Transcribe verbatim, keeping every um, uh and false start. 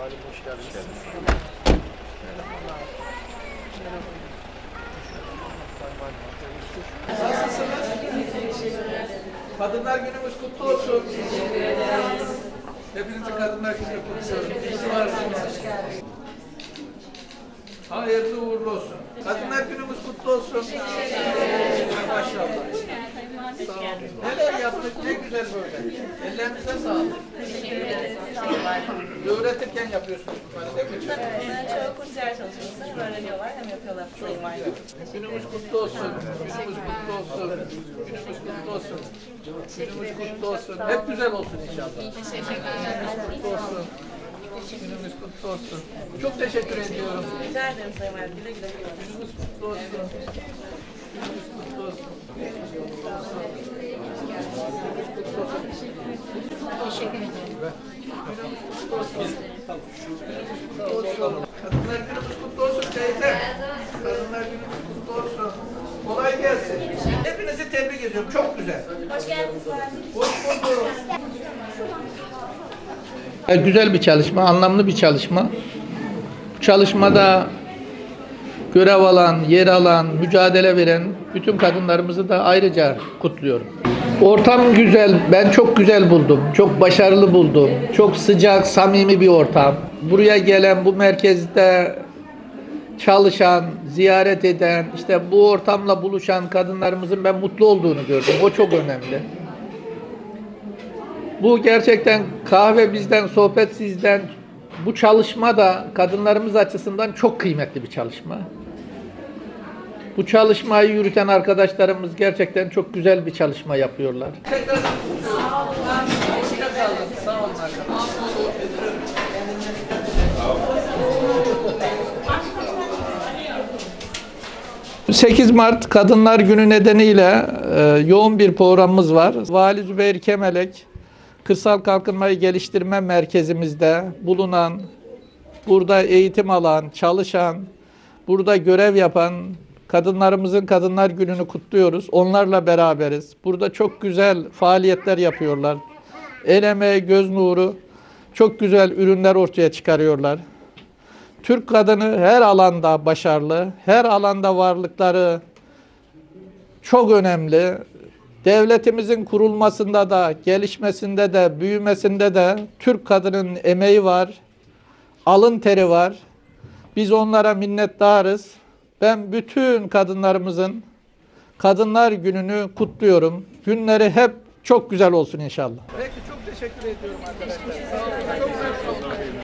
Valim hoş geldiniz. Nasılsınız? Kadınlar Günümüz kutlu olsun. Teşekkür ederiz. Hepinizi Kadınlar Günü kutluyorum. İyi ki varsınız. Hayırlı uğurlu olsun. Kadınlar Günümüz kutlu olsun. Maşallah. Sağ olun. Neler yaptık, ne güzel böyle. Ellerinize sağlık. Teşekkür ederiz. Öğretirken yapıyorsunuz bunları değil mi? Evet, çoğu kursiyer çalışması hem öğreniyorlar hem yapıyorlar Sayın Valim. Günümüz kutlu olsun. Günümüz kutlu olsun. Günümüz kutlu olsun. Günümüz kutlu olsun. Hep güzel olsun inşallah. Günümüz kutlu olsun. Günümüz kutlu olsun. Çok teşekkür ediyorum. Rica ederim Sayın Valim. Güle güle. Günümüz kutlu olsun. Günümüz kutlu olsun. Teşekkür ederim. Kadınlar Günümüz kutlu olsun teyze. Kadınlar Günümüz kutlu olsun. Kolay gelsin. Hepinizi tebrik ediyorum. Çok güzel. Hoş geldiniz Valim. Hoş bulduk. Güzel bir çalışma, anlamlı bir çalışma. Bu çalışmada görev alan, yer alan, mücadele veren bütün kadınlarımızı da ayrıca kutluyorum. Ortam güzel, ben çok güzel buldum, çok başarılı buldum. Çok sıcak, samimi bir ortam. Buraya gelen, bu merkezde çalışan, ziyaret eden, işte bu ortamla buluşan kadınlarımızın ben mutlu olduğunu gördüm. O çok önemli. Bu gerçekten kahve bizden, sohbet sizden. Bu çalışma da kadınlarımız açısından çok kıymetli bir çalışma. Bu çalışmayı yürüten arkadaşlarımız gerçekten çok güzel bir çalışma yapıyorlar. Tekrar sağ olun. Sağ olun sekiz Mart Kadınlar Günü nedeniyle e, yoğun bir programımız var. Vali Zübeyir Kemelek, Kırsal Kalkınmayı Geliştirme Merkezimizde bulunan, burada eğitim alan, çalışan, burada görev yapan kadınlarımızın Kadınlar Günü'nü kutluyoruz. Onlarla beraberiz. Burada çok güzel faaliyetler yapıyorlar. El emeği, göz nuru, çok güzel ürünler ortaya çıkarıyorlar. Türk kadını her alanda başarılı, her alanda varlıkları çok önemli. Devletimizin kurulmasında da, gelişmesinde de, büyümesinde de Türk kadının emeği var, alın teri var. Biz onlara minnettarız. Ben bütün kadınlarımızın Kadınlar Günü'nü kutluyorum. Günleri hep çok güzel olsun inşallah. Peki, çok teşekkür ediyorum arkadaşlar. Sağ olun.